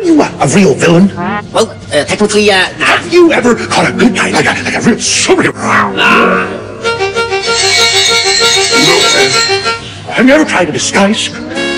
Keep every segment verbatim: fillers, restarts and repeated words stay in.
you a, a real villain? Well, uh, technically, uh, nah. Have you ever caught a good guy like a, like a real superhero? Nah. Have you ever tried a disguise?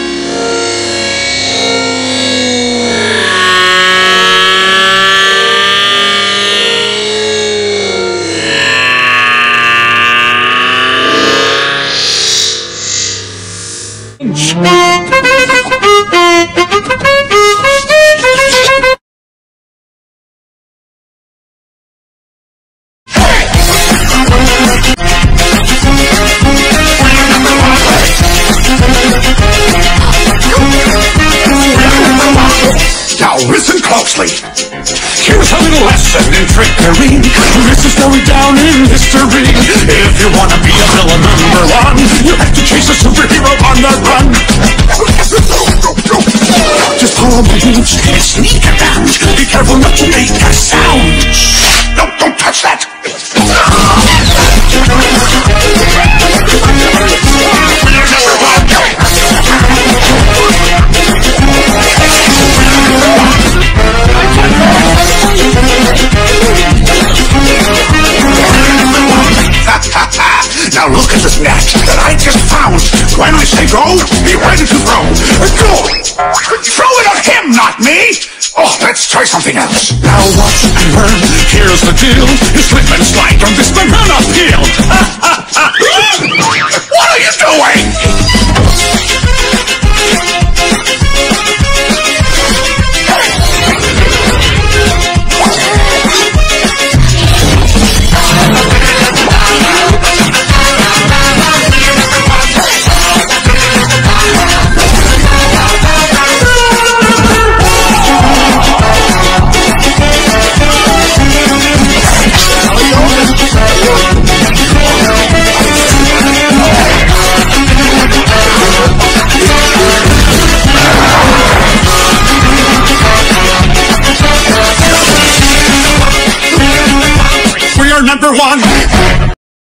Now listen closely. Here's a little lesson in trickery. This is going down in history. If you want to be a villain number one, you have to chase a superhero on the run. Just follow my rules and sneak around. Be careful not to make a sound. No, don't touch that. Now look at this net that I just found. When I say go, be ready to throw. Go! Throw it at him, not me! Oh, let's try something else. Now watch and learn. Here's the deal. You slip and slide on this banana peel. What are you doing? Number one.